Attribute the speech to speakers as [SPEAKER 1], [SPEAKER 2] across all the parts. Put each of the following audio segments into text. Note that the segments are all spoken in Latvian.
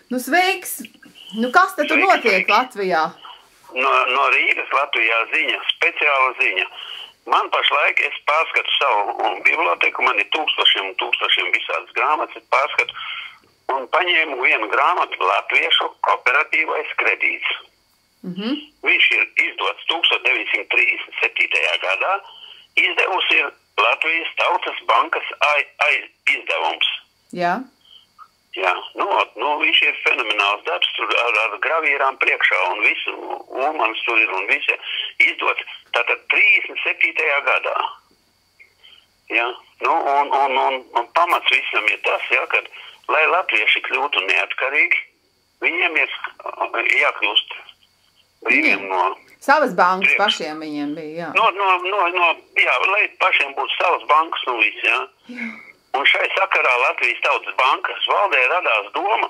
[SPEAKER 1] Nu, sveiks! Nu, kas tad tur notiek Latvijā?
[SPEAKER 2] No Rīgas Latvijā ziņa, speciāla ziņa. Man pašlaik es pārskatu savu biblioteku, man ir tūkstošiem visādas grāmatas, pārskatu, un paņēmu vienu grāmatu Latviešu kooperatīvais kredīts. Viņš ir izdots 1937. gadā, izdevusi ir Latvijas Tautas bankas izdevums.
[SPEAKER 1] Jā.
[SPEAKER 2] Jā, viņš ir fenomenāls darbs, tur ar gravīrām priekšā un visu, Ulmans tur ir un visi izdots. Tātad 37. gadā. Jā, un pamats visam ir tas, jā, kad, lai latvieši kļūtu neatkarīgi, viņiem ir jākļūst brīviem no...
[SPEAKER 1] Savas bankas pašiem viņiem bija, jā.
[SPEAKER 2] Jā, lai pašiem būtu savas bankas un viss, jā. Un šai sakarā Latvijas Tautas bankas valdē radās doma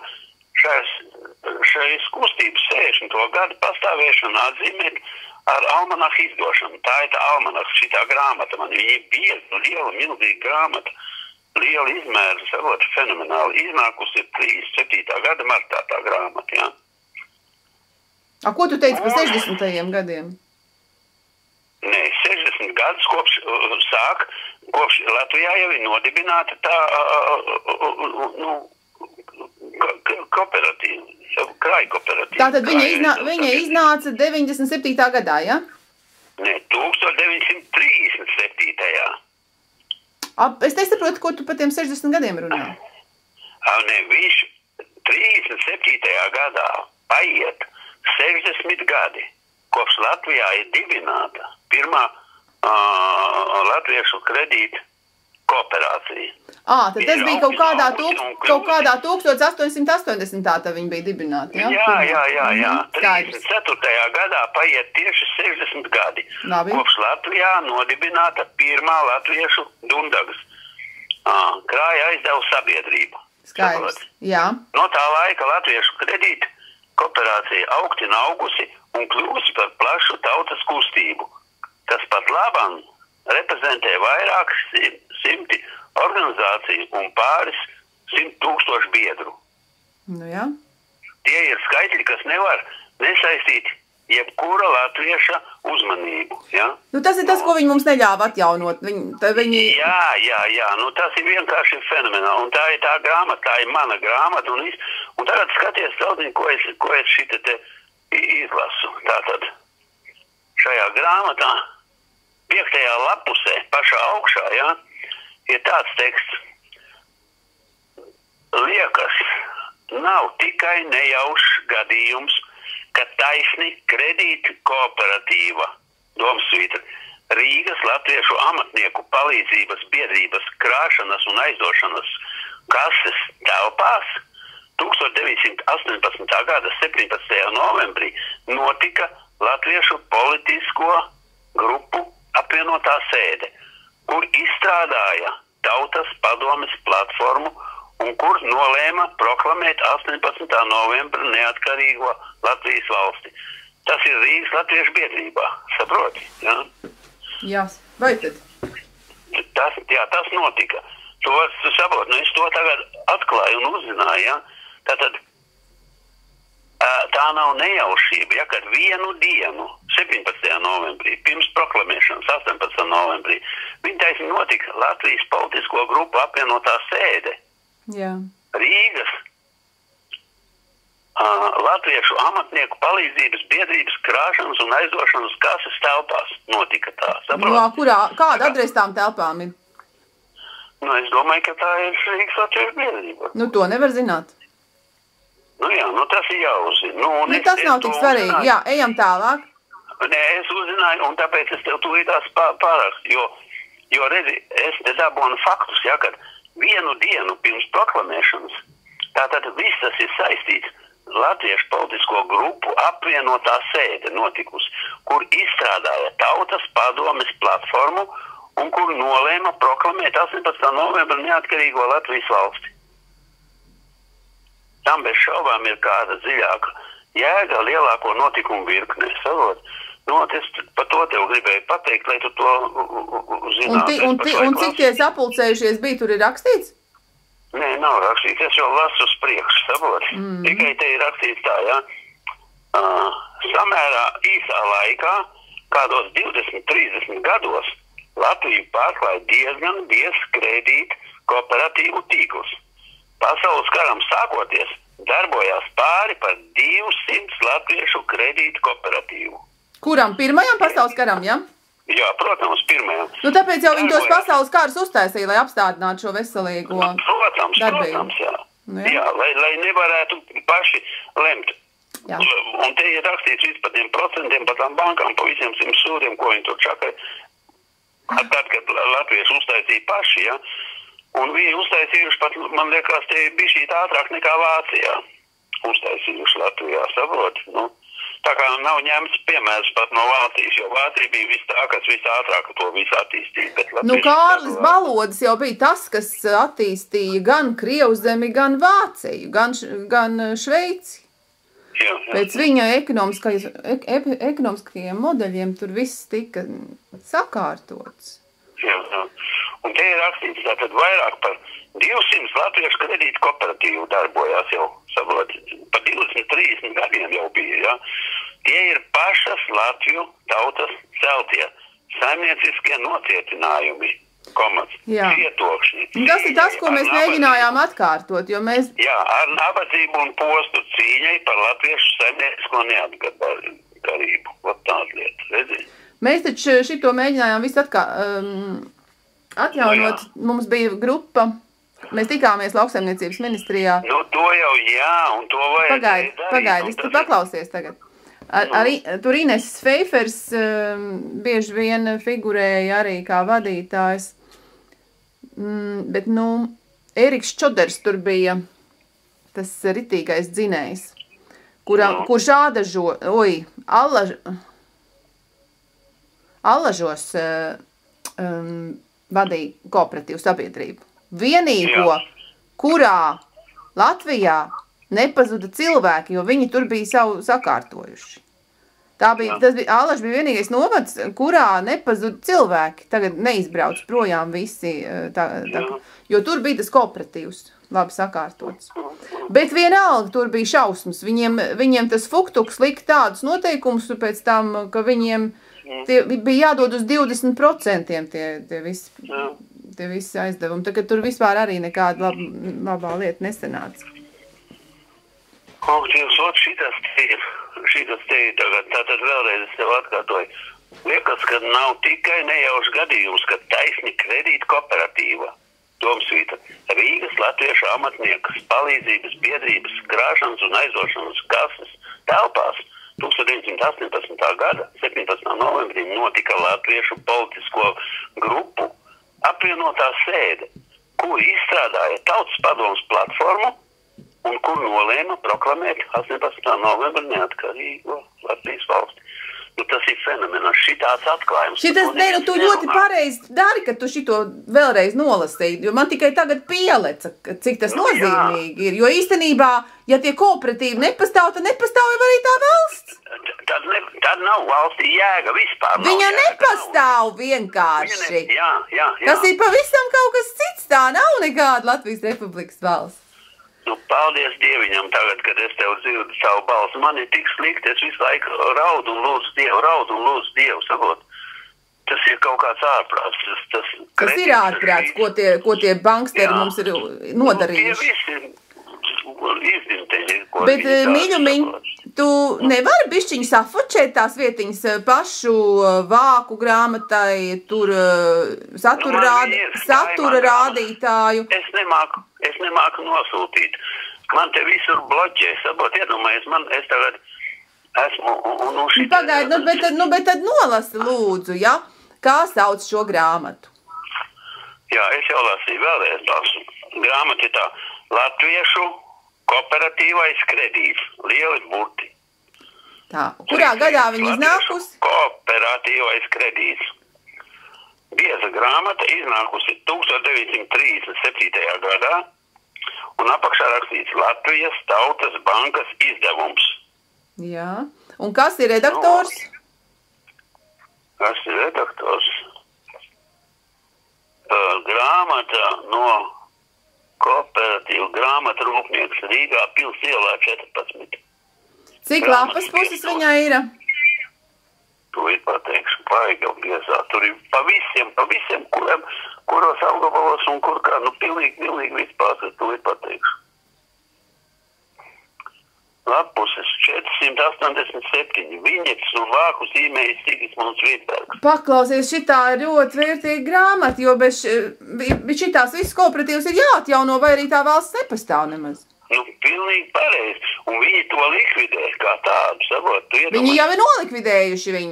[SPEAKER 2] šais kustības 60. gadu pastāvēšanu atzīmēt ar almanahu izdošanu. Tā ir tā almanaha, šitā grāmata, man viņa ir bieza, liela, milzīga grāmata, liela izmēra, savot, fenomenāli. Iznākusi ir 37. gada martā tā grāmata, jā.
[SPEAKER 1] A, ko tu teici par 60. gadiem?
[SPEAKER 2] Nē, 60 gadus kopš Latvijā jau ir nodibināta tā kooperatīva, krāja kooperatīva.
[SPEAKER 1] Tātad viņa iznāca 97. gadā, ja?
[SPEAKER 2] Nē, 1937.
[SPEAKER 1] Es nesaprotu, ko tu par tiem 60 gadiem runā.
[SPEAKER 2] Nē, viņš 37. gadā paiet 60 gadi, kopš Latvijā ir dibināta pirmā latviešu kredīta kooperācija.
[SPEAKER 1] Tad tas bija kaut kādā 1880. tad viņi bija dibināti, ja?
[SPEAKER 2] Jā. 34. gadā paiet tieši 60 gadi.
[SPEAKER 1] Labi.
[SPEAKER 2] Kopš Latvijā nodibināta pirmā latviešu dundagas krāja aizdevu sabiedrība.
[SPEAKER 1] Skaidrs, jā.
[SPEAKER 2] No tā laika latviešu kredīta kooperācija augti un augusi un kļūsi par plašu tautas kustību, kas pat labam reprezentē vairāk simti organizāciju un pāris 100,000 biedru.
[SPEAKER 1] Nu jā.
[SPEAKER 2] Tie ir skaitļi, kas nevar nesaistīt jebkura latvieša uzmanību, ja?
[SPEAKER 1] Nu tas ir tas, ko viņi mums neļāva atjaunot.
[SPEAKER 2] Jā, tas ir vienkārši fenomenāli. Un tā ir tā grāmata, tā ir mana grāmata un viss. Un tagad skaties saudiņu, ko es šita te izlasu. Tātad šajā grāmatā 5. lapusē, pašā augšā, ja, ir tāds teksts. Liekas, nav tikai nejaušs gadījums, ka taisni kredīta kooperatīva Domsvītra Rīgas latviešu amatnieku palīdzības biedrības krāšanas un aizdošanas kases telpās 1918. gada 17. novembrī notika latviešu politisko grupu apvienotā sēde, kur izstrādāja Tautas padomes platformu un kur nolēma proklamēt 18. novembra neatkarīgo Latvijas valsti. Tas ir Rīgas latviešu biedrībā, saproti? Ja?
[SPEAKER 1] Jā, vai tad?
[SPEAKER 2] Tas notika. Tu saproti, es to tagad atklāju un uzzināju, ja? Tātad tā nav nejaušība, ja, kad vienu dienu, 17. novembrī, pirms proklamēšanas, 18. novembrī, viņa taisni notika Latvijas politisko grupu apvienotā sēde.
[SPEAKER 1] Jā. Rīgas
[SPEAKER 2] latviešu amatnieku palīdzības biedrības krāšanas un aizdošanas kases telpās notika tā, saprot?
[SPEAKER 1] Kāda adrese tām telpām ir?
[SPEAKER 2] Es domāju, ka tā ir Rīgas latviešu biedrība.
[SPEAKER 1] To nevar zināt.
[SPEAKER 2] Tas ir jāuzzina.
[SPEAKER 1] Tas nav tik svarīgi. Jā, ejam tālāk.
[SPEAKER 2] Nē, es uzzināju, un tāpēc es tev tūlītās pārakstu, jo redzi, es te dabonu faktus, ja, kad vienu dienu pirms proklamēšanas, tātad viss tas ir saistīts Latviešu politisko grupu apvienotā sēde notikusi, kur izstrādāja Tautas padomes platformu un kur nolēma proklamēt 18. novembra neatkarīgo Latvijas valsti. Tam bez šaubām ir kāda dziļāka jēga lielāko notikumu virknē, savot. Es par to tev gribēju pateikt, lai tu to zinātu.
[SPEAKER 1] Un cik tie sapulcējušies bija, tur ir rakstīts?
[SPEAKER 2] Nē, nav rakstīts, es jau lasu uz priekšu, saproti. Tikai te ir rakstīts tā, ja, samērā īsā laikā, kādos 20-30 gados, Latviju pārklāja diezgan biezs kredīt kooperatīvu tīklus. Pasaules karam sākoties, darbojās pāri par 200 latviešu kredītu kooperatīvu.
[SPEAKER 1] Kuram? Pirmajam pasaules karam, ja?
[SPEAKER 2] Jā, protams, pirmajam.
[SPEAKER 1] Nu, tāpēc jau viņi tos pasaules karus uztaisīja, lai apstādinātu šo veselīgo darbību.
[SPEAKER 2] Protams, jā. Nu, jā, lai nevarētu paši lemt.
[SPEAKER 1] Jā.
[SPEAKER 2] Un te ir rakstīts viss par tiem procentiem, par tām bankām, pa visiem 100 sūriem, ko viņi tur čakai. Tad, kad latvieši uztaisīja paši, ja, un viņi uztaisījuši pat, man liekas, te bija šī ātrāk nekā Vācijā uztaisījuši Latvijā, saprot, nu. Tā kā nav ņemts piemērs pat no Vācijas, jo Vācija bija viss tā, kas visātrāk to visu attīstīja.
[SPEAKER 1] Nu, Kārlis Balodis jau bija tas, kas attīstīja gan Krievzemi, gan Vāciju, gan Šveici.
[SPEAKER 2] Jā.
[SPEAKER 1] Pēc viņa ekonomiskajiem modeļiem tur viss tika sakārtots.
[SPEAKER 2] Jā. Un te ir rakstīts, tātad vairāk par 200 latviešu kredītu kooperatīvu darbojās jau, saprot, pa 20-30 gadiem jau bija, ja. Tie ir pašas Latviju tautas celtie saimnieciskie nocietinājumi, cietokšņi.
[SPEAKER 1] Tas ir tas, ko mēs mēģinājām atkārtot, jo mēs...
[SPEAKER 2] Jā, ar nabadzību un postu cīņai par latviešu saimniecisko neatkarību. Vat tās lietas, redzi?
[SPEAKER 1] Mēs taču šito mēģinājām visu atjaunot. Mums bija grupa, mēs tikāmies lauksaimniecības ministrijā.
[SPEAKER 2] Nu, to jau jā, un to vajag
[SPEAKER 1] Pagaidi, tu paklausies tagad. Tur Ines Feifers bieži vien figurēja arī kā vadītājs, bet, nu, Eriks Čoders tur bija tas ritīgais dzinējs, kurš Allažos vadīja kooperatīvu sabiedrību. Vienīgo, kurā Latvijā nepazuda cilvēki, jo viņi tur bija savu sakārtojuši. Allaž bija vienīgais novads, kurā nepazuda cilvēki. Tagad neizbrauc projām visi, jo tur bija tas kooperatīvs, labi sakārtots. Bet vienalga tur bija šausmas. Viņiem tas fuktuks lika tādus noteikumus pēc tam, ka viņiem bija jādod uz 20% tie visi aizdevumi. Tagad tur vispār arī nekāda labā lieta nesanāca.
[SPEAKER 2] Šitas te ir tagad, tātad vēlreiz es tev atkārtoju. Liekas, ka nav tikai nejaušs gadījums, ka taisni kredīta kooperatīva, Domsvīta, Rīgas latviešu amatniekas, palīdzības biedrības, krāšanas un aizdošanas kases telpās 1918. gada 17. novembrī notika latviešu politisko grupu apvienotā sēde, kur izstrādāja Tautas padomes platformu un kur nolēma proklamēt 18. novembra neatkarīgo Latvijas valsti. Nu, tas ir fenomenāls, šitāds atklājums.
[SPEAKER 1] Tu ļoti pareizi dari, ka tu šito vēlreiz nolasīji, jo man tikai tagad pieleca, cik tas nozīmīgi ir. Jo īstenībā, ja tie kooperatīvi nepastāv, tad nepastāv jau arī tā valsts.
[SPEAKER 2] Tad nav valstī jēga vispār.
[SPEAKER 1] Viņa nepastāv vienkārši.
[SPEAKER 2] Jā.
[SPEAKER 1] Tas ir pavisam kaut kas cits, tā nav nekāda Latvijas Republikas valsts.
[SPEAKER 2] Nu, paldies Dieviņam tagad, kad es tev dzirdu savu balsu. Man ir tik slikti, es visu laiku raudu un lūdzu Dievu, saprot. Tas ir kaut kāds ārprāts.
[SPEAKER 1] Tas ir ārprāts, ko tie banksteri mums ir nodarījuši.
[SPEAKER 2] Tie visi izdimteņi.
[SPEAKER 1] Bet, mīļumiņ, tu nevari bišķiņu safočēt tās vietiņas pašu vāku grāmatai, tur satura rādītāju?
[SPEAKER 2] Es nemāku nosūtīt. Man te visur bloķē, saprot, iedomājies, es tagad esmu un šitā...
[SPEAKER 1] Pagaid, bet tad nolasi lūdzu, ja? Kā sauc šo grāmatu?
[SPEAKER 2] Jā, es jau lasīju vēlreiz lasu. Grāmata ir tā, Latviešu kooperatīvais kredīts, lieli burti.
[SPEAKER 1] Tā, kurā gadā viņi iznākusi?
[SPEAKER 2] Kooperatīvais kredīts. Bieza grāmata iznākusi 1937. gadā un apakšā rakstīts Latvijas Tautas bankas izdevums.
[SPEAKER 1] Jā. Un kas ir redaktors?
[SPEAKER 2] Kas ir redaktors? Grāmata no kooperatīvu grāmatu rūpnieks Rīgā Pils ielā 14.
[SPEAKER 1] Cik lapas puses viņai ir?
[SPEAKER 2] To ir pateikšu, paigal biezā. Tur ir pa visiem, kuros apgabalos un kur kā, pilnīgi vispār, to ir pateikšu. Lapuses 487, viņets un vāku zīmējis Sigismunds Vītbergs.
[SPEAKER 1] Paklausies, šitā ir ļoti vērtīga grāmata, jo bez šitās visas kooperatīvas ir jāatjauno, vai arī tā valsts nepastāv nemaz.
[SPEAKER 2] Pilnīgi pareizi. Un viņi to likvidē kā tādu, sabot.
[SPEAKER 1] Viņi jau ir nolikvidējuši viņu.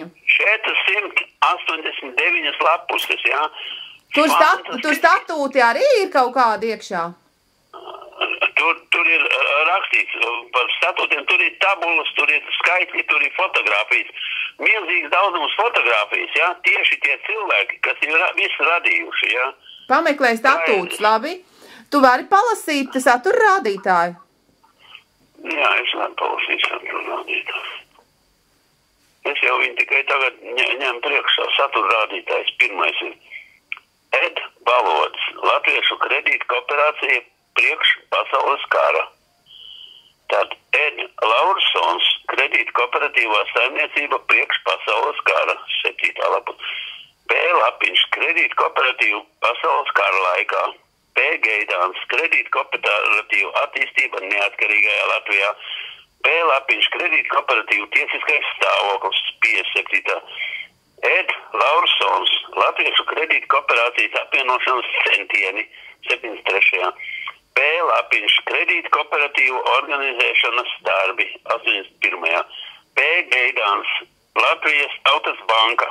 [SPEAKER 2] 489 lapuses, jā.
[SPEAKER 1] Tur statūti arī ir kaut kādi iekšā?
[SPEAKER 2] Tur ir rakstīts par statūtiem, tur ir tabulas, tur ir skaitļi, tur ir fotogrāfijas. Milzīgs daudzums fotogrāfijas, jā. Tieši tie cilvēki, kas ir visu radījuši, jā.
[SPEAKER 1] Pameklē statūtus, labi. Tu vari palasīt satura rādītāju?
[SPEAKER 2] Jā, es varu palasīt satura rādītāju. Es jau viņu tikai tagad ņem priekšā satura rādītājs. Pirmais ir Ed Balodis, Latviešu kredīta kooperācija priekš pasaules kara. Tad Ed Laursons, kredīta kooperatīvā saimniecība priekš pasaules kara, 7. lapus. P. Lapiņš, kredīta kooperatīva pasaules kara laikā. P. Geidāns, kredīta kooperatīva attīstība neatkarīgajā Latvijā. P. Lapiņš, kredīta kooperatīva tiesiskais stāvoklis, 57. Ed Laursons, Latviešu kredīta kooperācijas apvienošanas centieni, 73. P. Lapiņš, kredīta kooperatīvu organizēšanas darbi, 81. P. Geidāns, Latvijas Tautas banka,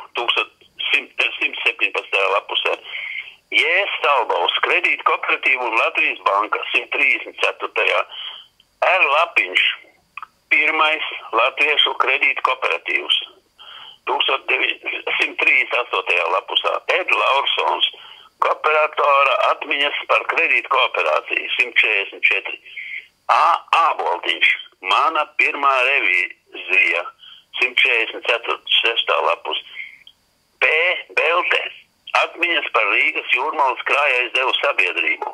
[SPEAKER 2] 1117. lapusē. J. Stalbaus, kredīta kooperatīvu un Latvijas banka, 134. R. Lapiņš, pirmais Latviešu kredīta kooperatīvs, 1138. lapusā. Ed Laursons, kooperatora atmiņas par kredītu kooperāciju, 144. A. Āboltiņš, mana pirmā revīzija, 144. lapus. P. Belte, atmiņas par Rīgas Jūrmalas krājaizdevu sabiedrību,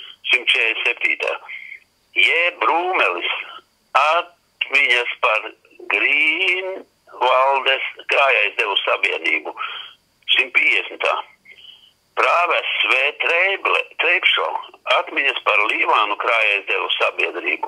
[SPEAKER 2] 147. J. Brūmelis, atmiņas par Grīnvaldes krājaizdevu sabiedrību, 150. Prāves V. Treipšo, atmiņas par Līvānu krājaizdevu sabiedrību,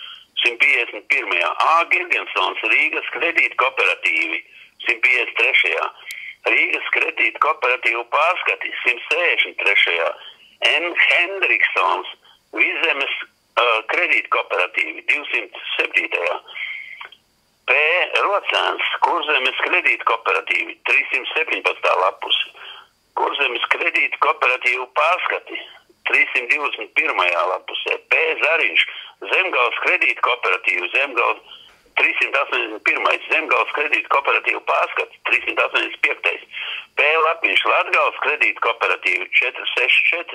[SPEAKER 2] 151. A. Girgensons, Rīgas kredīta kooperatīvi, 153. Rīgas kredīta kooperatīvu pārskati, 163. N. Hendriksons, Vizemes kredīta kooperatīvi, 207. P. Rocēns, Kurzemes kredīta kooperatīvi, 317. lapus. Kurzemes kredīta kooperatīvu pārskati, 321. lapusē. P. Zariņš, Zemgales kredīta kooperatīvu, Zemgales 381. Zemgales kredīta kooperatīvu pārskati, 385. P. Lapiņš, Latgales kredīta kooperatīvu, 464.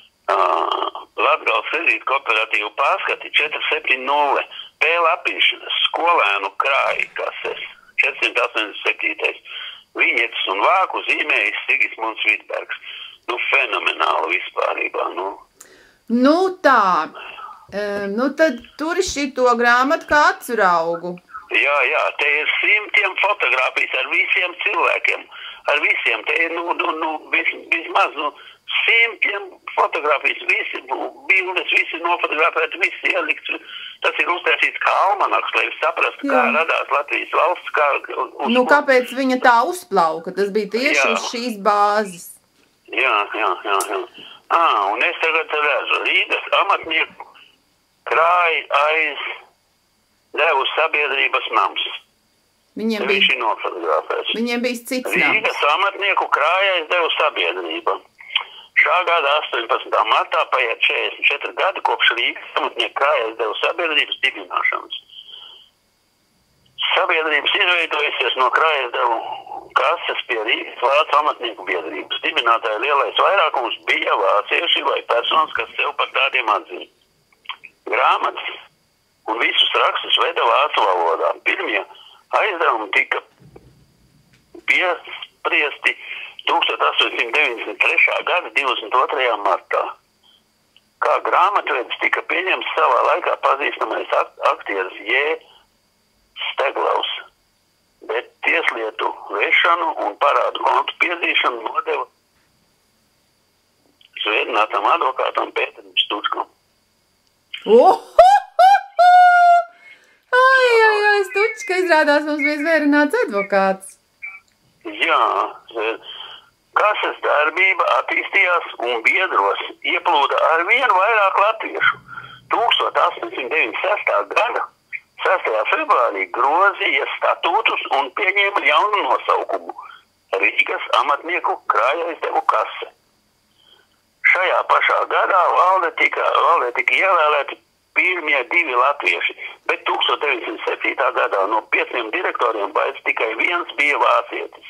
[SPEAKER 2] Latgales kredīta kooperatīvu pārskati, 470. P. Lapiņš, Skolēnu krāji kases, 487. Viņets un vāku zīmējis Sigismunds Vītbergs. Fenomenāli vispārībā,
[SPEAKER 1] tā. Tad tur ir šito grāmatu kā atsuraugu.
[SPEAKER 2] Jā, te ir simtiem fotogrāfijas ar visiem cilvēkiem. Ar visiem, te ir, vismaz, simtiem fotogrāfijas, visi bildes, visi nofotografēti, visi ielikts. Tas ir uztaisīts kā almanaks, lai saprastu, kā radās Latvijas valsts, kā...
[SPEAKER 1] kāpēc viņa tā uzplauka? Tas bija tieši uz šīs bāzes.
[SPEAKER 2] Jā. Un es tagad redzu, Rīgas amatnieku krāja aiz devu sabiedrības nams.
[SPEAKER 1] Viņiem bija cits nams.
[SPEAKER 2] Rīgas amatnieku krāja aiz devu sabiedrība. Šā gada 18. martā paiet 44 gadi kopš Rīgas amatnieku krāja aiz devu sabiedrības dibināšanas. Sabiedrības izveidojusies no krājas devu kases pie Rīgas Vācu amatnieku biedrības. Dibinātāja lielais vairākums bija vācieši vai personas, kas sev par tādiem atzīja. Grāmatas un visus rakstus veda vācu valodā. Pirmie aizdevumi tika piespriesti 1893. gada 22. martā. kā grāmatvedis tika pieņemts savā laikā pazīstamais aktieris J. Steglaus, bet tieslietu vešanu un parādu kontu piezīšanu nodeva svētinātam advokātam Pēterim Stučkam.
[SPEAKER 1] Stučka izrādās mums bija zvērināts advokāts.
[SPEAKER 2] Jā, kases darbība attīstījās un biedros ieplūda ar vienu vairāk latviešu. 1896. gada 6. februārī grozīja statūtus un pieņēma jaunu nosaukumu – Rīgas amatnieku krājaizdevu kase. Šajā pašā gadā valdē tika ievēlēti pirmie 2 latvieši, bet 1907. gadā no 5 direktoriem vairs tikai viens bija vācietis.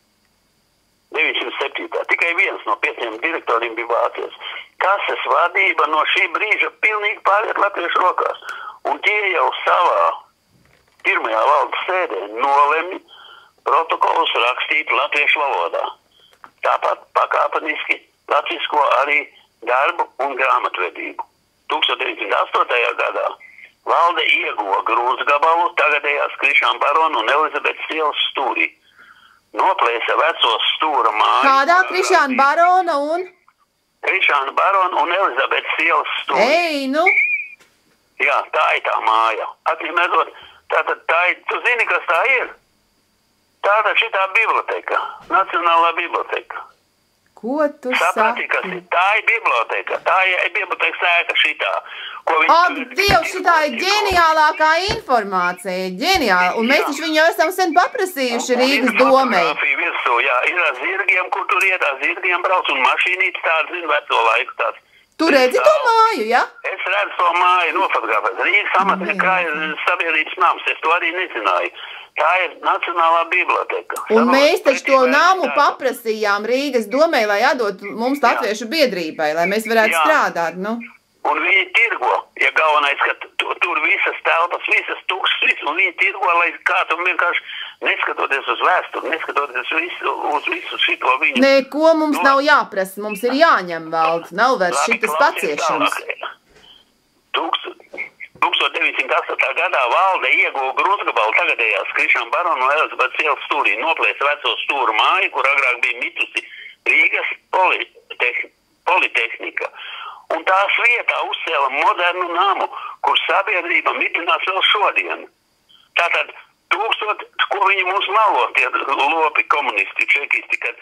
[SPEAKER 2] 907. Tikai viens no 5 direktoriem bija vācietis. Kases vadība no šī brīža pilnīgi pāriet latviešu rokās, un tie jau savā pirmajā valdes sēdē nolemj protokolus rakstīt latviešu valodā. Tāpat pakāpeniski latvisko arī darbu un grāmatvedību. 1908. gadā valde ieguva Grūzgabalu tagadējās Krišāna Barona un Elizabetes ielas stūrī. Noplēsa veco stūra māju.
[SPEAKER 1] Kādā Krišāna Barona un?
[SPEAKER 2] Krišāna Barona un Elizabetes ielas stūrī.
[SPEAKER 1] Ei, nu?
[SPEAKER 2] Jā, tā ir tā māja. Atņemot, tātad tā ir, tu zini, kas tā ir? Tātad šitā biblioteka, Nacionālā biblioteka.
[SPEAKER 1] Ko tu
[SPEAKER 2] saprati,
[SPEAKER 1] saki?
[SPEAKER 2] Tā ir biblioteka, tā ir biblioteka sēka šitā.
[SPEAKER 1] Dievs, šitā ir ģeniālākā informācija, ģeniāla, un mēs taču viņu jau esam sen paprasījuši Rīgas domei.
[SPEAKER 2] Virsū, jā, ir ar zirgiem, kur tur iet, ar zirgiem brauc, un mašīnītes tāds, zinu, veco laiku tāds.
[SPEAKER 1] Tu redzi to māju, ja?
[SPEAKER 2] Es redzu to māju nofotografēt. Rīgas amatnieku krājas sabiedrības nams, es to arī nezināju. Tā ir Nacionālā biblioteka.
[SPEAKER 1] Un mēs taču to namu paprasījām Rīgas domei, lai atdot mums latviešu biedrībai, lai mēs varētu strādāt, nu.
[SPEAKER 2] Un viņi tirgo, ja galvenais, ka tur visas telpas, visas tukšas, un viņi tirgo, lai kādu vienkārši neskatoties uz vēsturi, neskatoties uz visu šito viņu.
[SPEAKER 1] Neko mums nav jāprasa, mums ir jāņem valdi, nav vairs šitas paciešanas.
[SPEAKER 2] 1908. gadā valde ieguva Grūzgabalu tagadējās Krišāna Barona un Elizabetes ielas stūrī, noplēsa veco stūru māju, kur agrāk bija mitusi Rīgas politehnika. Un tās vietā uzcēla modernu namu, kur sabiedrība mitinās vēl šodien. Tātad, ko viņi mums malo, tie lopi komunisti, čekisti, kad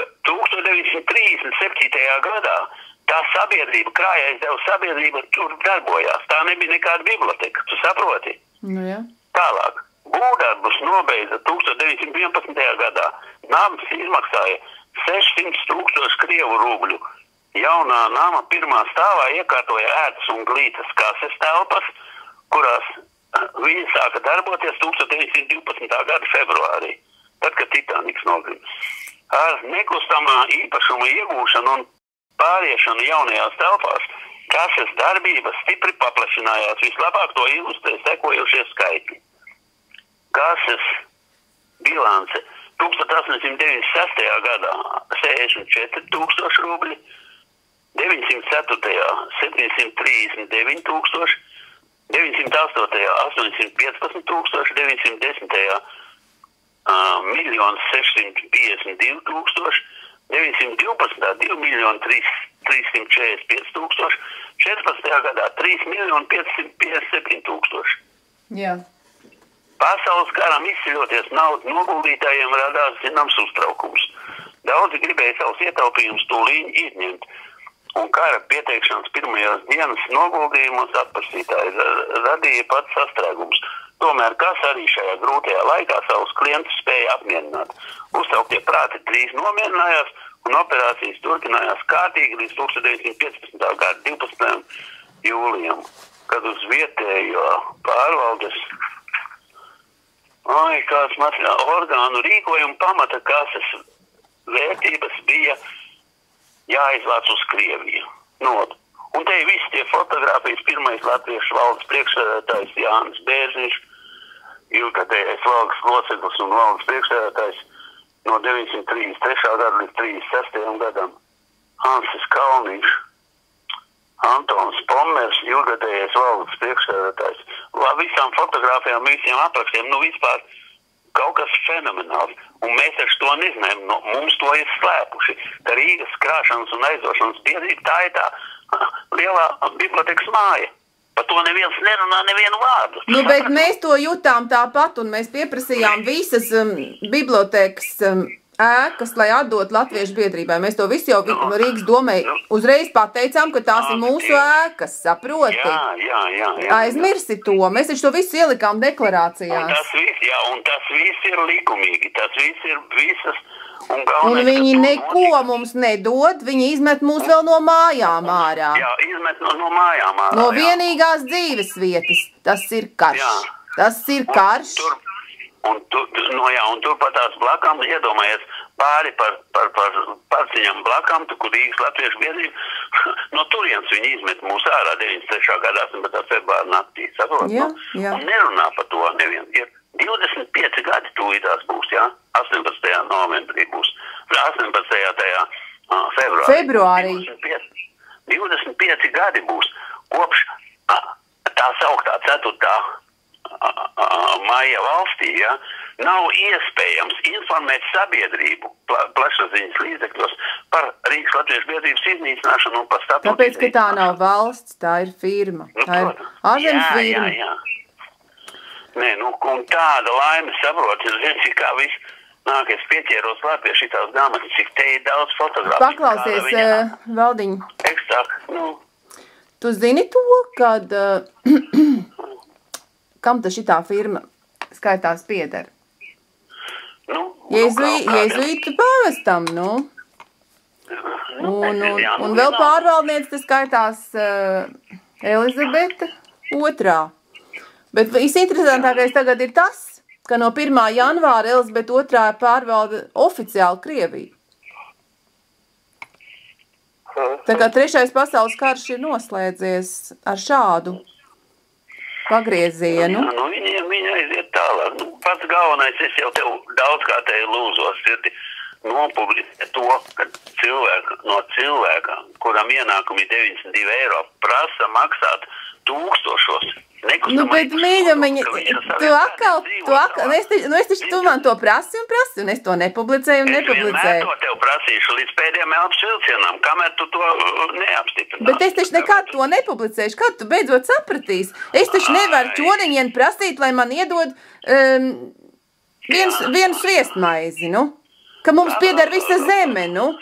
[SPEAKER 2] 1937. gadā tā sabiedrība, krājaizdeva sabiedrība tur darbojās. Tā nebija nekāda biblioteka, tu saproti?
[SPEAKER 1] Nu, jā.
[SPEAKER 2] Tālāk, būvdarbus nobeidza 1911. gadā. Nams izmaksāja 600,000 krievu rubļu. Jaunā nama pirmā stāvā iekārtoja ēdas un glītas kases telpas, kurās viņi sāka darboties 1912. gada februārī, tad, kad Titaniks nogrima. Ar nekustamā īpašuma iegūšanu un pāriešanu jaunajās telpās, kases darbības stipri paplašinājās. Vislabāk to ilustrē sekojušie skaitļi. Kases bilance 1896. gadā 64,000 rubļi, 904. 739,000, 908. 815,000, 910. 1,652,000, 912. 2,345,000, 14. gadā 3,557,000.
[SPEAKER 1] Jā.
[SPEAKER 2] Pasaules karam izceļoties naudas noguldītājiem radās zināms uztraukums. Daudzi gribēja savus ietaupījumus tūlīt izņemt, un kara pieteikšanas pirmajās dienas noguldījumos atprasītāji radīja pats sastrēgums. Tomēr kas arī šajā grūtajā laikā savus klientus spēja apmierināt. Uztrauktie prāti drīz nomierinājās, un operācijas turpinājās kārtīgi līdz 1915. gada 12. jūlijam, kad uz vietējo pārvaldes kāds materiāla orgānu rīkojumu pamata kases vērtības bija jāizvāc uz Krieviju. Un te ir visi tie fotogrāfijas, pirmais latviešu valdes priekšsēdētājs Jānis Bērziņš, ilgadējais valdes loceklis un valdes priekšsēdētājs no 933. gada līdz 36. gadam, Hansis Kalniņš, Antons Pommers, ilgadējais valdes priekšsēdētājs. Visām fotogrāfijām, visiem aprakstiem, vispār kaut kas fenomenāls. Un mēs taču to nezinājām, mums to ir slēpuši. Tā Rīgas krāšanas un aizdošanas biedrība, tā ir tā lielā bibliotekas māja. Par to neviens nerunā nevienu vārdu.
[SPEAKER 1] Bet mēs to jutām tāpat, un mēs pieprasījām visas bibliotekas ēkas, lai atdot Latviešu biedrībai. Mēs to visu jau Rīgas domē uzreiz pateicām, ka tās ir mūsu ēkas, saproti?
[SPEAKER 2] Jā.
[SPEAKER 1] Aizmirsi to. Mēs taču to visu ielikām deklarācijās.
[SPEAKER 2] Un tas viss ir likumīgi. Tas viss ir visas.
[SPEAKER 1] Un viņi neko mums nedod, viņi izmet mūs vēl no mājām ārā.
[SPEAKER 2] Jā, izmet no mājām ārā.
[SPEAKER 1] No vienīgās dzīves vietas. Tas ir karš. Jā. Tas ir karš.
[SPEAKER 2] Un turpat tās blakām, iedomājies, pāri par parciņām blakām, kur Rīgas Latviešu biedrība, no turienes viņi izmet mūs ārā 93. gadā, 18. februāra naktī, saprot?
[SPEAKER 1] Jā.
[SPEAKER 2] Un nerunā par to nevien. Ir 25 gadi tūlītās būs, jā? 18. novembrī būs. 18. februārī. 25 gadi būs kopš tā sauktā 4. Maija valstī, ja, nav iespējams informēt sabiedrību plašsaziņas līdzekļos par Rīgas Latviešu biedrības iznīcināšanu un par statutu.
[SPEAKER 1] Tāpēc, ka tā nav valsts, tā ir firma. Tā ir ārzemes firma.
[SPEAKER 2] Jā. Nē, un tāda laime saprot, zini, kā viss nāk, es pieķēros klāt pie šitās grāmatas, cik te ir daudz fotogrāfiju.
[SPEAKER 1] Paklausies, Valdiņ.
[SPEAKER 2] Ekstāk,
[SPEAKER 1] Tu zini to, kad kam ta šitā firma skaitās pieder? Jēzuītu pāvestam, Un vēl pārvaldniece te skaitās Elizabete II. Bet visinteresantākais tagad ir tas, ka no 1. janvāra Elizabete II pārvalda oficiāli Krieviju. Tā kā 3. pasaules karš ir noslēdzies ar šādu pagriezienu.
[SPEAKER 2] Viņa aiziet tālāk. Pats galvenais, es jau tev daudzkārtēji lūzos, nopublicēt to, ka cilvēka, kuram ienākumi 92 eiro, prasa maksāt tūkstošos.
[SPEAKER 1] Bet mīļamiņa, tu man to prasi, un es to nepublicēju un nepublicēju.
[SPEAKER 2] Es vienmēr to tev prasīšu līdz pēdējiem elpas vilcienam, kamēr tu to neapstiprināt.
[SPEAKER 1] Bet es taču nekad to nepublicēšu, kad tu beidzot sapratīsi. Es taču nevaru ķoniņiem prasīt, lai man iedod vienu sviestmaizi, ka mums pieder visa zeme,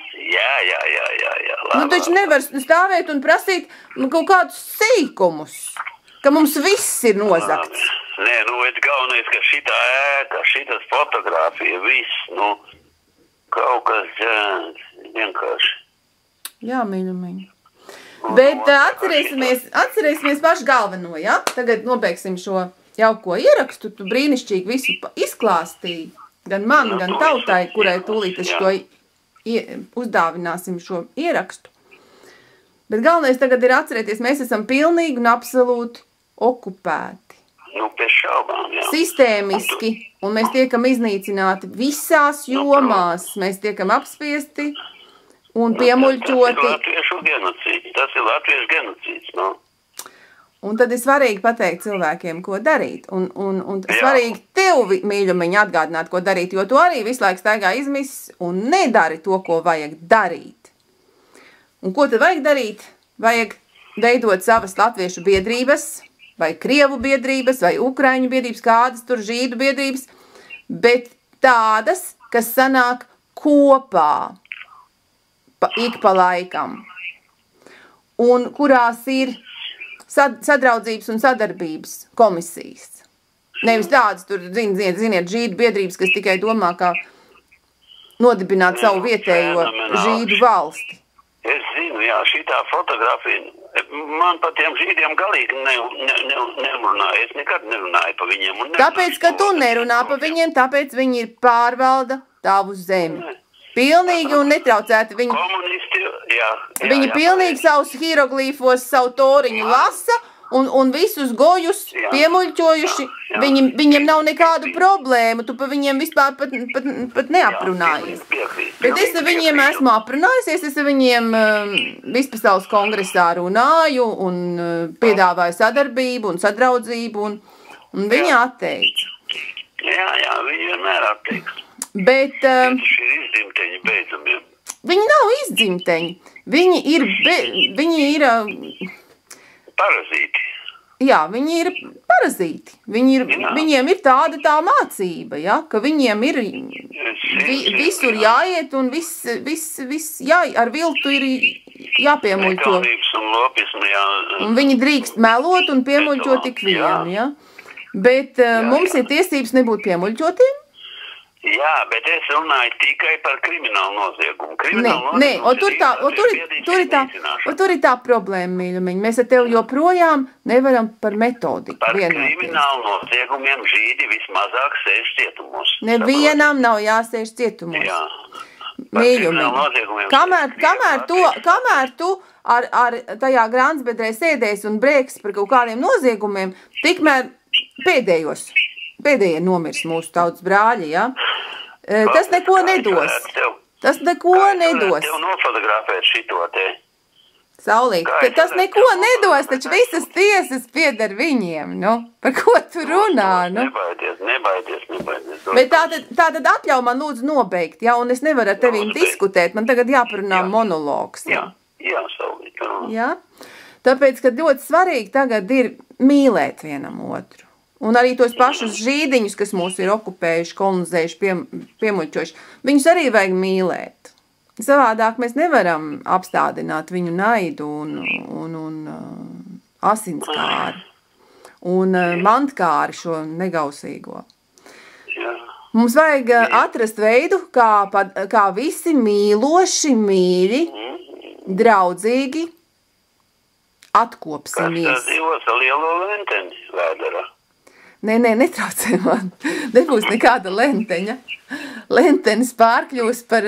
[SPEAKER 2] Jā.
[SPEAKER 1] Taču nevar stāvēt un prasīt kaut kādus sīkumus. Ka mums viss ir nozakts.
[SPEAKER 2] Nē, bet galvenais, ka šitā ēka, šitas fotogrāfija, viss, kaut kas vienkārši.
[SPEAKER 1] Jā, mīļumiņa. Bet atcerēsimies pašu galveno, ja? Tagad nobeigsim šo jauko ierakstu, tu brīnišķīgi visu izklāstīji, gan man, gan tautai, kurai tūlīt es to uzdāvināsim šo ierakstu. Bet galvenais tagad ir atcerēties, mēs esam pilnīgi un absolūti okupēti.
[SPEAKER 2] Bez šaubām, jā.
[SPEAKER 1] Sistēmiski, un mēs tiekam iznīcināti visās jomās. Mēs tiekam apspiesti un piemuļķoti.
[SPEAKER 2] Tas ir latviešu genocīds,
[SPEAKER 1] Un tad ir svarīgi pateikt cilvēkiem, ko darīt. Un svarīgi tev, mīļumiņa, atgādināt, ko darīt, jo tu arī visu laiku staigā izmiss un nedari to, ko vajag darīt. Un ko tad vajag darīt? Vajag veidot savas latviešu biedrības, vai krievu biedrības, vai ukraiņu biedrības, kādas tur žīdu biedrības, bet tādas, kas sanāk kopā ik pa laikam. Un kurās ir sadraudzības un sadarbības komisijas. Nevis tādas tur, ziniet, žīdu biedrības, kas tikai domā, kā nodibināt savu vietējo žīdu valsti.
[SPEAKER 2] Es zinu, jā, šitā fotogrāfija, man par tiem žīdiem galīgi nerunāju. Es nekad nerunāju par viņiem.
[SPEAKER 1] Tāpēc, ka tu nerunā par viņiem, tāpēc viņi ir pārvalda tavu zemi. Pilnīgi un netraucēti.
[SPEAKER 2] Komunisti, jā.
[SPEAKER 1] Viņi pilnīgi savus hieroglīfos, savu toriņu lasa un visus gojus piemuļķojuši. Viņiem nav nekādu problēmu, tu pa viņiem vispār pat neaprunājies. Bet es ar viņiem esmu aprunājusies, es ar viņiem Vispasaules kongresā runāju un piedāvāju sadarbību un sadraudzību, un viņi atteica.
[SPEAKER 2] Jā, viņi vienmēr atteiks.
[SPEAKER 1] Bet
[SPEAKER 2] Šī ir izdzimteņi beidzamie.
[SPEAKER 1] viņi nav izdzimteņi. Viņi ir
[SPEAKER 2] Parazīti.
[SPEAKER 1] jā, viņi ir parazīti. Viņiem ir tā mācība, ja, ka viņiem ir visur jāiet un viss ar viltu ir jāpiemuļķo.
[SPEAKER 2] Nekaunības un lopismu, jā.
[SPEAKER 1] Un viņi drīkst melot un piemuļķot tik vienu, ja. Bet mums ir tiesības nebūt piemuļķotiem.
[SPEAKER 2] Jā, bet es runāju tikai par kriminālu noziegumu.
[SPEAKER 1] Nē, tur ir tā problēma, mīļumiņi. Mēs ar tevi joprojām nevaram par metodiku
[SPEAKER 2] Par
[SPEAKER 1] vienoties.
[SPEAKER 2] kriminālu noziegumiem žīdi vismazāk sēž cietumos.
[SPEAKER 1] Nevienam nav jāsēž cietumos.
[SPEAKER 2] Jā.
[SPEAKER 1] Mīļumiņi, kamēr tu ar tajā grānsbedrē sēdēs un brēks par kaut kādiem noziegumiem, tikmēr pēdējie nomirs mūsu tautas brāļi, ja? Tas neko nedos. Tas neko nedos.
[SPEAKER 2] Tev nofotografēt šito te.
[SPEAKER 1] Saulīt, tas neko nedos, taču visas tiesas pieder viņiem, nu? Par ko tu runā, nu?
[SPEAKER 2] Nebaidies.
[SPEAKER 1] Bet tātad atļauj man lūdzu nobeigt, ja? Un es nevaru ar tevīm diskutēt, man tagad jāparunā monologs.
[SPEAKER 2] Jā, Saulīt.
[SPEAKER 1] Ja? Tāpēc, ka ļoti svarīgi tagad ir mīlēt vienam otru. Un arī tos pašus žīdiņus, kas mūs ir okupējuši, kolonizējuši, piemuļķojuši, viņus arī vajag mīlēt. Savādāk mēs nevaram apstādināt viņu naidu un asinskāri un mantkāri šo negausīgo.
[SPEAKER 2] Jā.
[SPEAKER 1] Mums vajag atrast veidu, kā visi mīloši, mīļi, draudzīgi atkopsimies.
[SPEAKER 2] Kas tas dzīvos ar lielo lenteni vēderā?
[SPEAKER 1] Nē, netraucē man. Nebūs nekāda lenteņa. Lentenis pārkļūs par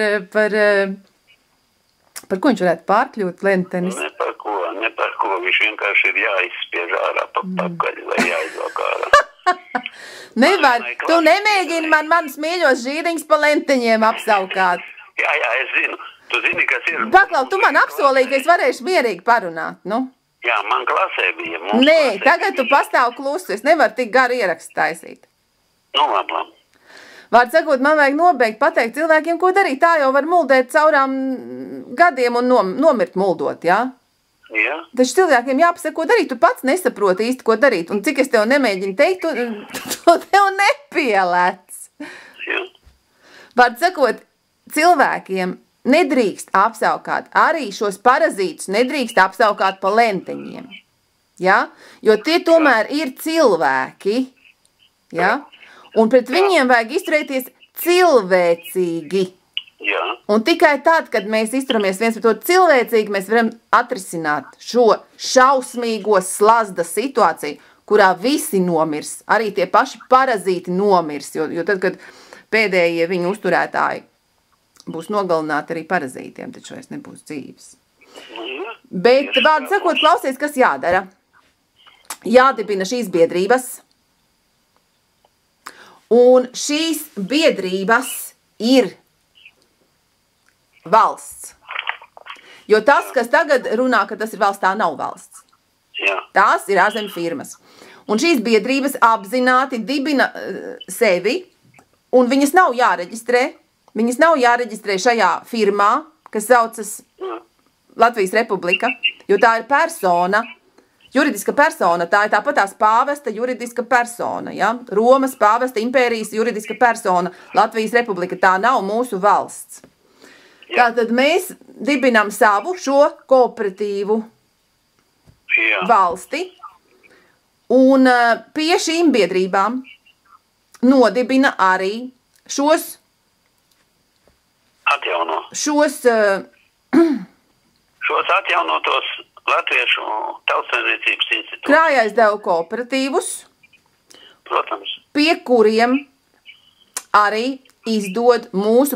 [SPEAKER 1] ko viņš varētu pārkļūt, lentenis?
[SPEAKER 2] Ne par ko. Viņš vienkārši ir jāizspiež ārā pakaļ, lai jāizvāk ārā.
[SPEAKER 1] Nevar. Tu nemēģini manus mīļos žīriņus pa lenteņiem apsaukāt.
[SPEAKER 2] Jā, es zinu. Tu zini, kas ir.
[SPEAKER 1] Paklau, tu man apsolīji, ka es varēšu mierīgi parunāt, nu?
[SPEAKER 2] Jā, man klasē bija.
[SPEAKER 1] Nē, tagad tu pastāv klusu, es nevaru tik garu ierakstu taisīt.
[SPEAKER 2] Nu, labi.
[SPEAKER 1] Vārds sakot, man vajag nobeigt pateikt cilvēkiem, ko darīt. Tā jau var muldēt caurām gadiem un nomirt muldot, jā?
[SPEAKER 2] Jā.
[SPEAKER 1] Taču cilvēkiem jāpasaka, ko darīt. Tu pats nesaproti īsti, ko darīt. Un cik es tev nemēģinu teikt, tu tev nepielēc.
[SPEAKER 2] Jā.
[SPEAKER 1] Vārds sakot, cilvēkiem nedrīkst apsaukāt, arī šos parazītus nedrīkst apsaukāt pa lenteņiem, ja? Jo tie tomēr ir cilvēki, ja? Un pret viņiem vajag izturēties cilvēcīgi.
[SPEAKER 2] Jā.
[SPEAKER 1] Un tikai tad, kad mēs izturamies viens par to cilvēcīgi, mēs varam atrisināt šo šausmīgo slazda situāciju, kurā visi nomirs, arī tie paši parazīti nomirs, jo tad, kad pēdējie viņu uzturētāji būs nogalināti arī parazītiem, taču vairs nebūs dzīves. Bet, vārdu sakot, klausies, kas jādara. Jādibina šīs biedrības, un šīs biedrības ir valsts. Jo tas, kas tagad runā, ka tas ir valsts, tā nav valsts.
[SPEAKER 2] Jā.
[SPEAKER 1] Tās ir ārzemju firmas. Un šīs biedrības apzināti dibina sevi, un viņas nav jāreģistrē. Viņas nav jāreģistrē šajā firmā, kas saucas Latvijas Republika, jo tā ir persona, juridiska persona, tā ir tāpatās pāvesta juridiska persona, ja? Romas pāvesta impērijas juridiska persona, Latvijas Republika, tā nav mūsu valsts. Tātad mēs dibinām savu šo kooperatīvu valsti, un pie šīm biedrībām nodibina arī šos
[SPEAKER 2] atjaunotos Latviešu Tautsaimniecības institūtus.
[SPEAKER 1] Krājaizdevu kooperatīvus,
[SPEAKER 2] protams,
[SPEAKER 1] pie kuriem arī izdod mūsu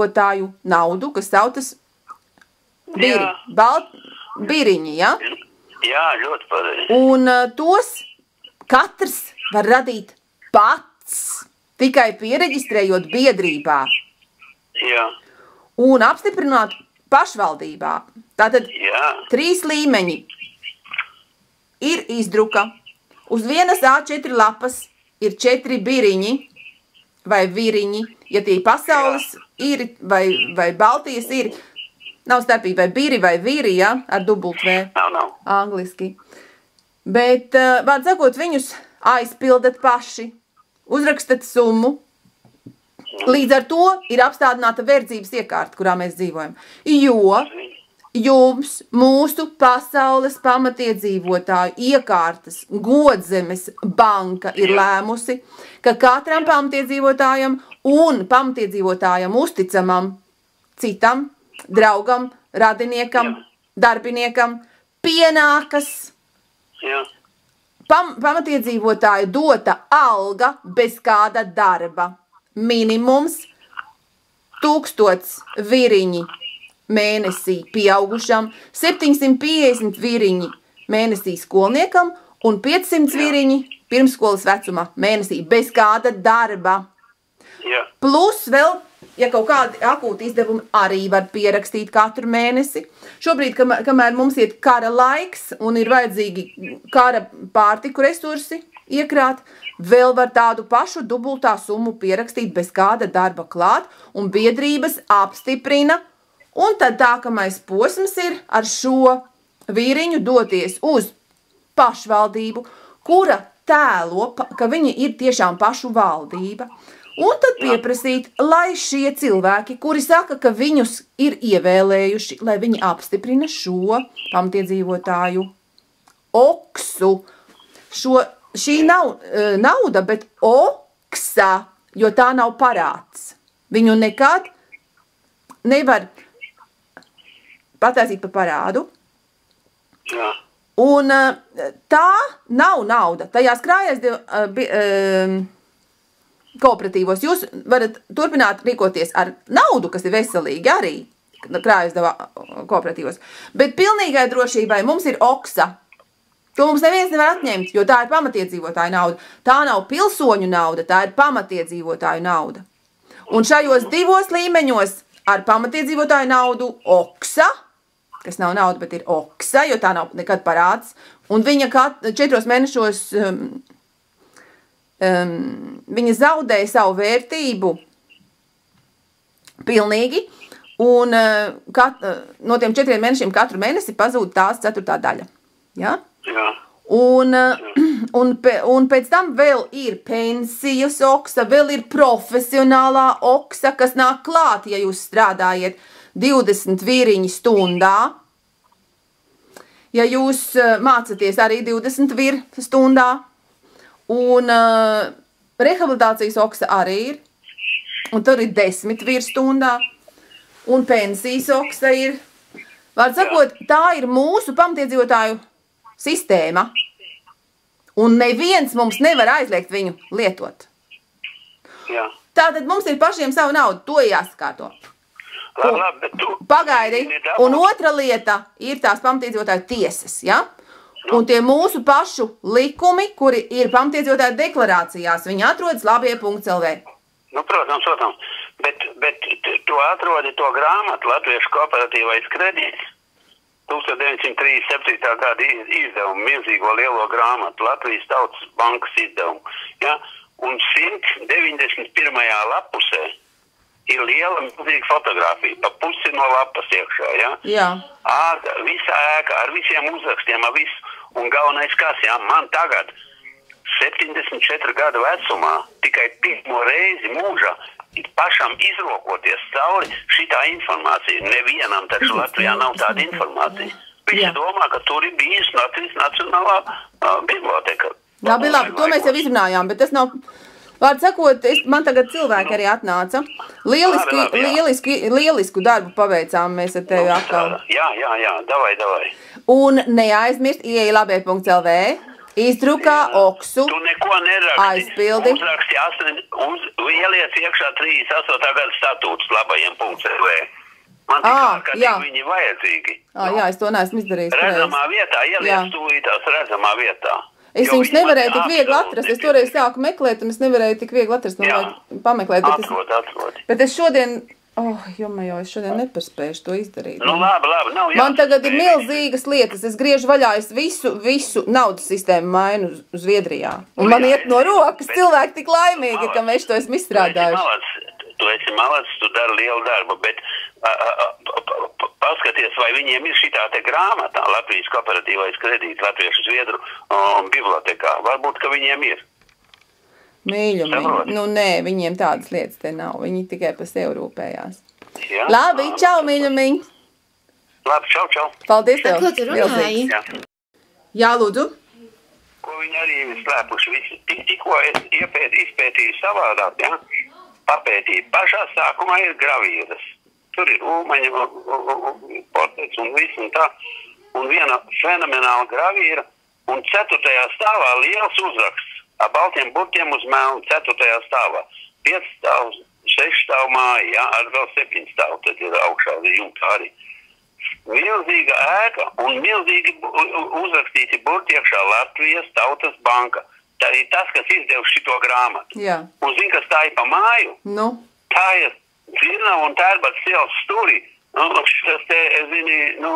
[SPEAKER 1] pamatiedzīvotāju naudu, kas sautas biriņi, ja?
[SPEAKER 2] Jā, ļoti pareizi.
[SPEAKER 1] Un tos katrs var radīt pats, tikai piereģistrējot biedrībā.
[SPEAKER 2] Jā.
[SPEAKER 1] Un apstiprināt pašvaldībā. Tātad
[SPEAKER 2] Jā.
[SPEAKER 1] 3 līmeņi ir izdruka. Uz vienas A4 lapas ir 4 biriņi vai viriņi. Ja tie pasaules ir vai Baltijas ir, nav starpība vai biri vai viri, ja, ar dubult V.
[SPEAKER 2] Nav.
[SPEAKER 1] Angliski. Bet, vārds sakot, viņus aizpildat paši. Uzrakstat summu. Līdz ar to ir apstādināta verdzības iekārta, kurā mēs dzīvojam. Jo jums, mūsu pasaules pamatiedzīvotāju iekārtas Godzemes banka ir lēmusi, ka katram pamatiedzīvotājam un pamatiedzīvotājam uzticamam citam, draugam, radiniekam, darbiniekam pienākas pamatiedzīvotāju dota alga bez kāda darba. Minimums 1000 viriņi mēnesī pieaugušam, 750 viriņi mēnesī skolniekam un 500 viriņi pirmskolas vecuma mēnesī bez kāda darba.
[SPEAKER 2] Jā.
[SPEAKER 1] Plus vēl, ja kaut kādi akūti izdevumi arī var pierakstīt katru mēnesi. Šobrīd, kamēr mums iet kara laiks un ir vajadzīgi kara pārtiku resursi iekrāt, vēl var tādu pašu dubultā summu pierakstīt bez kāda darba klāt, un biedrības apstiprina, un tad tākamais posms ir ar šo vīriņu doties uz pašvaldību, kura tēlo, ka viņi ir tiešām pašu valdība, un tad pieprasīt, lai šie cilvēki, kuri saka, ka viņus ir ievēlējuši, lai viņi apstiprina šo pamatiedzīvotāju oksu, Šī nav nauda, bet oksa, jo tā nav parāds. Viņu nekad nevar pataisīt par parādu.
[SPEAKER 2] Jā.
[SPEAKER 1] Un tā nav nauda. Tajās krājās kooperatīvos jūs varat turpināt rīkoties ar naudu, kas ir veselīgi arī krājasdeva kooperatīvos. Bet pilnīgai drošībai mums ir oksa. To mums neviens nevar atņemt, jo tā ir pamatiedzīvotāju nauda. Tā nav pilsoņu nauda, tā ir pamatiedzīvotāju nauda. Un šajos 2 līmeņos ar pamatiedzīvotāju naudu oksa, kas nav nauda, bet ir oksa, jo tā nav nekad parāds, un viņa 4 mēnešos viņa zaudēja savu vērtību pilnīgi, un no tiem 4 mēnešiem katru mēnesi pazūd tās 4. daļa. Ja?
[SPEAKER 2] Jā.
[SPEAKER 1] Un pēc tam vēl ir pensijas oksa, vēl ir profesionālā oksa, kas nāk klāt, ja jūs strādājat 20 vīriņi stundā. Ja jūs mācaties arī 20 vīri stundā. Un rehabilitācijas oksa arī ir. Un tur ir 10 vīri stundā. Un pensijas oksa ir. Vārds sakot, tā ir mūsu pamatiedzīvotāju sistēma, un neviens mums nevar aizliegt viņu lietot.
[SPEAKER 2] Jā.
[SPEAKER 1] Tātad mums ir pašiem savu naudu, to jāsakārto.
[SPEAKER 2] Labi, bet tu...
[SPEAKER 1] Pagaidi, un otra lieta ir tās pamatiedzīvotāju tiesas, ja? Un tie mūsu pašu likumi, kuri ir pamatiedzīvotāju deklarācijās, viņi atrodas labie.lv.
[SPEAKER 2] Nu, protams, bet tu atrodi to grāmatu Latviešu kooperatīvais kredīts. 1937. gada izdevumu, milzīgo lielo grāmatu, Latvijas Tautas bankas izdevumu. Ja? Un 191. lapusē ir liela milzīga fotografija, pa pusi no lapas iekšā. Ja?
[SPEAKER 1] Jā.
[SPEAKER 2] Visa ēka ar visiem uzrakstiem, ar visu. Un galvenais kas, ja? Man tagad 74 gadu vecumā tikai pirmo reizi mūžā pašam izrokoties cauri šitā informācija. Nevienam taču Latvijā nav tāda informācija. Visi domā, ka tur ir bijis Latvijas Nacionālā biblioteka.
[SPEAKER 1] Labi, to mēs jau izrunājām, bet tas nav... Vārds sakot, man tagad cilvēki arī atnāca. Lielisku darbu paveicām mēs ar tevi atkal.
[SPEAKER 2] Jā, davai.
[SPEAKER 1] Un neaizmirst, ieeja labie.lv, izdrukā oksu,
[SPEAKER 2] tu neko neraksti.
[SPEAKER 1] Aizpildi.
[SPEAKER 2] Uzraksti ieliec iekšā 38. gada statūtus labajiem.lv. Man tik ārkārtīgi viņi vajadzīgi.
[SPEAKER 1] Jā, es to neesmu izdarījis.
[SPEAKER 2] Redzamā vietā, ieliec tūlītās redzamā vietā.
[SPEAKER 1] Es viņus nevarēju tik viegli atrast. Es toreiz sāku meklēt, un es nevarēju tik viegli atrast. Man vajag pameklēt.
[SPEAKER 2] Atrodi.
[SPEAKER 1] Bet es šodien, es šodien nepaspēšu to izdarīt.
[SPEAKER 2] Nu, labi, nav jāspēj.
[SPEAKER 1] Man tagad ir milzīgas lietas. Es griežu vaļā, es visu naudas sistēmu mainu uz Zviedrijā. Un man iet no rokas. Cilvēki tik laimīgi, ka mēs to esam izstrādājuši.
[SPEAKER 2] Tu esi malacis, tu dari lielu darbu, bet paskaties, vai viņiem ir šitā te grāmatā Latvijas kooperatīvais kredīts Latviešu Zviedru bibliotekā. Varbūt, ka viņiem ir.
[SPEAKER 1] Mīļumiņ, nē, viņiem tādas lietas te nav. Viņi tikai par sevi rūpējās.
[SPEAKER 2] Jā?
[SPEAKER 1] Labi, čau, mīļumiņ.
[SPEAKER 2] Labi, čau.
[SPEAKER 1] Paldies tev.
[SPEAKER 3] Ko tu runāji?
[SPEAKER 1] Jā, lūdzu.
[SPEAKER 2] Ko viņi arī ir slēpuši visi. Tikko es izpētīju savādāk, ja? Papētīju. Pašā sākumā ir gravīras. Tur ir ūmaņa, portrets un viss un tā. Un viena fenomenāla gravīra. Un 4. stāvā liels uzraksts. Ar baltiem burtiem uz melnu 4. stāvā. 5 stāvs, 6 stāvu māja, ja? Ar vēl 7 stāvu. Tad ir augšā jumtā arī. Milzīga ēka un milzīgi uzrakstīti burti iekšā Latvijas Tautas banka. Tā ir tas, kas izdevuši šito grāmatu.
[SPEAKER 1] Jā.
[SPEAKER 2] Un zin, kas tā ir pa māju?
[SPEAKER 1] Nu?
[SPEAKER 2] Tā ir Dzirnava un Tērbats ielas stūrī. Šitas te, es zini,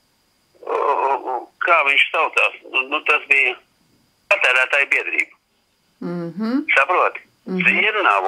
[SPEAKER 2] kā viņš saucās? Tas bija patērētāju biedrība. Saproti? Dzirnava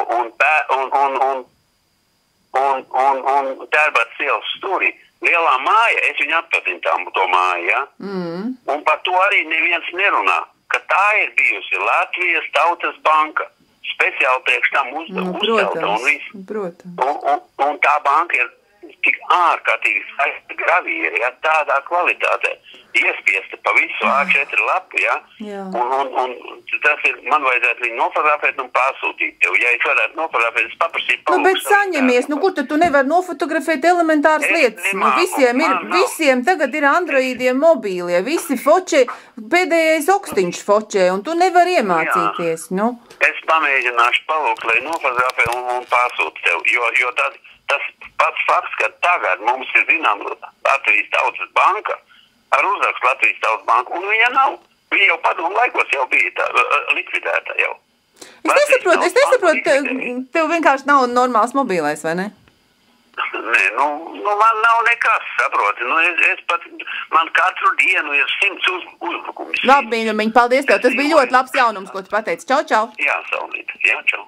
[SPEAKER 2] un Tērbats ielas stūrī. Lielā māja, es viņu atpazinu to māju, ja? Un par to arī neviens nerunā. Ka tā ir bijusi Latvijas Tautas banka, speciāli priekš tam uzcelta un viss. Un tā banka ir tik ārkārtīgi skaista gravīra, ja, tādā kvalitātē, iespiesta pa visu A4 lapu, ja, un tas ir, man vajadzētu viņu nofotografēt un pārsūtīt tev, ja es varētu nofotografēt, es paprasītu palūkšu.
[SPEAKER 1] Bet saņemies, kur tad tu nevar nofotografēt elementāras lietas? Visiem tagad ir androīdiem mobīlie, visi fočē, pēdējais okstiņš fočē, un tu nevar iemācīties,
[SPEAKER 2] Es pamēģināšu palūkt, lai nofotografē un pārsūtu tev, jo tas pats fakts, ka tagad mums ir zinām Latvijas Tautas banka, ar uzrakstu Latvijas Tautas banka, un viņa nav. Viņa jau padomu laikos jau bija likvidēta jau.
[SPEAKER 1] Es nesaprotu, tev vienkārši nav normāls mobīlais, vai ne?
[SPEAKER 2] Nē, man nav nekas, saproti. Man katru dienu ir 100 uzbrukums.
[SPEAKER 1] Labi, mīļumiņ, paldies tev. Tas bija ļoti labs jaunums, ko tu pateici. Čau, čau.
[SPEAKER 2] Jā, Saulīt. Jā, čau.